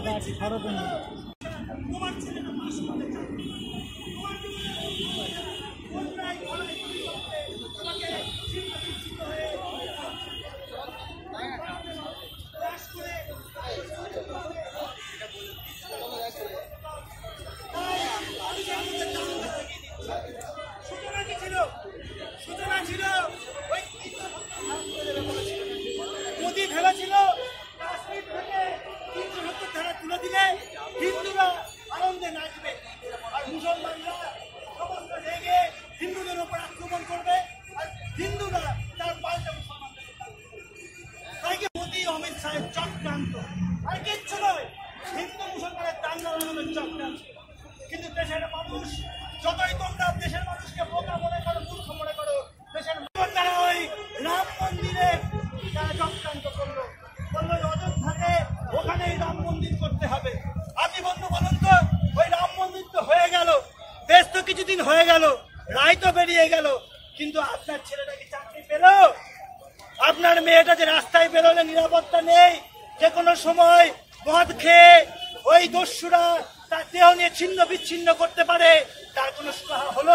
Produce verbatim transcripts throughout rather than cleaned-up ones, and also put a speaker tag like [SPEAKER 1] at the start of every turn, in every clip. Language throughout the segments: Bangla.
[SPEAKER 1] কিন্তু দেশের মানুষ যতই তোমরা দেশের মানুষকে বোকা মনে করো, মূর্খ মনে করো, দেশের তারা ওই রাম মন্দিরে তারা চক্রান্ত করলো, বললো অযোধ্যাতে ওখানেই রাম মন্দির করতে হবে। আপনি বন্ধু বলুন তো, ওই রাম মন্দির তো হয়ে গেল, বেশ তো কিছুদিন হয়ে গেল, রায় তো বেরিয়ে গেল, কিন্তু আপনার ছেলেটা কি চাকরি পেল? আপনার মেয়েটা যে রাস্তায় বেরোলে নিরাপত্তা নেই, যে কোনো সময় মদ খেয়ে ওই দস্যুরা তার দেহ নিয়ে ছিন্ন বিচ্ছিন্ন করতে পারে, তার কোনো সুরাহা হলো?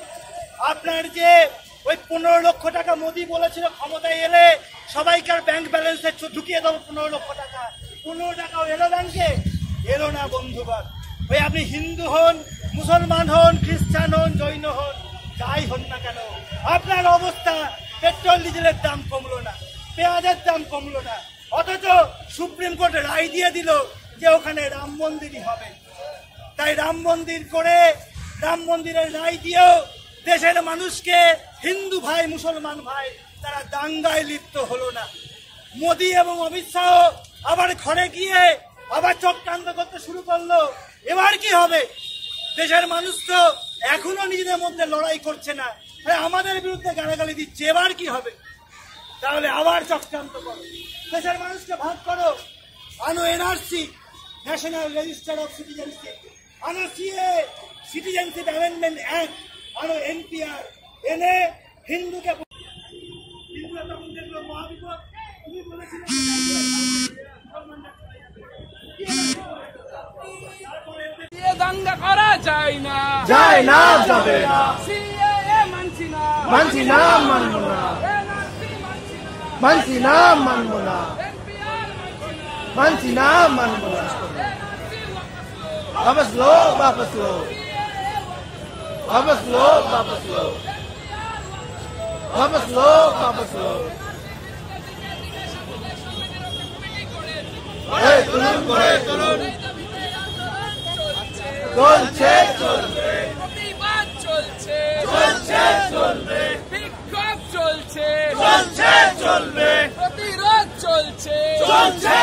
[SPEAKER 1] আপনার যে ওই পনেরো লক্ষ টাকা মোদি বলেছিল ক্ষমতায় এলে সবাইকার ব্যাংক ব্যালেন্সে ঢুকিয়ে দেবো পনেরো লক্ষ টাকা, পনেরো টাকাও এলো ব্যাংকে? এলো না বন্ধুগণ। ওই আপনি হিন্দু হন, মুসলমান হন, খ্রিস্টান হন, জৈন হন, যাই হন না কেন, আপনার অবস্থা পেট্রোল ডিজেলের দাম কমলো না, পেঁয়াজের দাম কমলো না, অথচ সুপ্রিম কোর্ট রায় দিয়ে দিল যে ওখানে রাম মন্দিরই হবে। তাই রাম মন্দির করে, রাম মন্দিরের রায় দিয়েও দেশের মানুষকে, হিন্দু ভাই মুসলমান ভাই, তারা দাঙ্গায় লিপ্ত হলো না। মোদি এবং অমিত শাহ আবার ঘরে গিয়ে আবার চক্রান্ত করতে শুরু করলো। এবার কি হবে? দেশের মানুষ তো এখনো নিজেদের মধ্যে লড়াই করছে না, আমাদের বিরুদ্ধে গালাগালি দিচ্ছে। এবার কি হবে? তাহলে আবার চক্রান্ত করো, দেশের মানুষকে ভাগ করো, আনো NRC, national register of citizenship, আনো সিএ, সিটিজেনশিপ অ্যামেন্ডমেন্ট অ্যাক্ট, আনো এনপিআর, এনে হিন্দুকে হিন্দুরা তখন দেখলো মহাবিপদ। তুমি বলেছিলে
[SPEAKER 2] দাঙ্গা করা যায় না,
[SPEAKER 3] যায় না, যাবে না,
[SPEAKER 2] সিএএ মানছি না,
[SPEAKER 3] মানছি না, মানব না, মানছি না, মানব না, মানছি না, মানব না। वापस लो, वापस लो, वापस लो, वापस लो, वापस लो, वापस लो। तुरुन করে তরুণ চলছে, চলবে,
[SPEAKER 2] প্রতিবাদ চলছে,
[SPEAKER 3] চলছে, চলবে,
[SPEAKER 2] বিক্ষোভ চলছে,
[SPEAKER 3] চলছে, চলবে,
[SPEAKER 2] প্রতিরোধ চলছে,
[SPEAKER 3] চলছে,